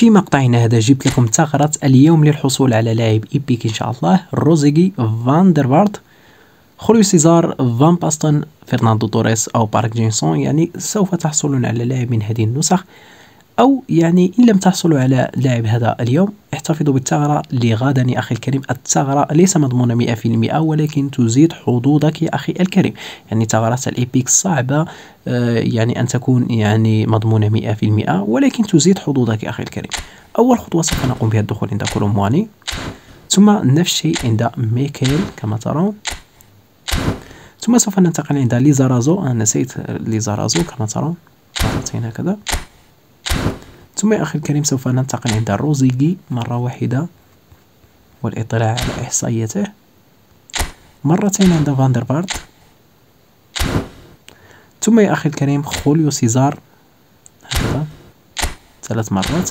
في مقطعنا هذا جبت لكم ثغرة اليوم للحصول على لاعب إيبيك إن شاء الله: روزيغي، فان دير فارت، خوليو سيزار، فان باستن، فرناندو توريس أو بارك جينسون. يعني سوف تحصلون على لاعب من هذه النسخ، أو يعني إن لم تحصلوا على لاعب هذا اليوم احتفظوا بالثغرة لغدا يا أخي الكريم. الثغرة ليس مضمونة 100%، ولكن تزيد حظوظك يا أخي الكريم. يعني ثغرات الإيبيك صعبة يعني أن تكون يعني مضمونة 100%، ولكن تزيد حظوظك يا أخي الكريم. أول خطوة سوف نقوم بها الدخول عند كولومواني، ثم نفس الشيء عند ميكيل كما ترون، ثم سوف ننتقل عند ليزارازو. أنا نسيت ليزارازو كما ترون مرتين هكذا. ثم يا أخي الكريم سوف ننتقل عند روزيغي مرة واحدة والاطلاع على إحصائياته، مرتين عند فاندر فارت، ثم يا أخي الكريم خوليو سيزار هكذا 3 مرات،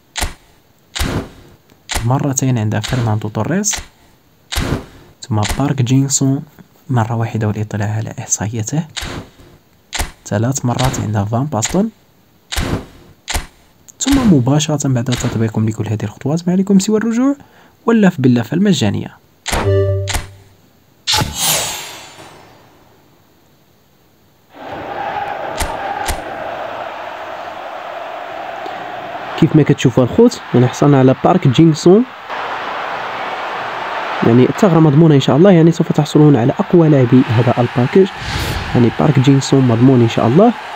مرتين عند فرناندو توريس، ثم بارك جينسون مرة واحدة والاطلاع على إحصائياته، 3 مرات عند فان باستون. ثم مباشرة بعد تطبيقكم لكل هذه الخطوات ما عليكم سوى الرجوع واللف باللفة المجانية. كيف ما كتشوفوا الخوت يعني حصلنا على بارك جينسون، يعني الثغرة مضمونة إن شاء الله. يعني سوف تحصلون على أقوى لاعبي هذا الباكج، يعني بارك جينسون مضمون إن شاء الله.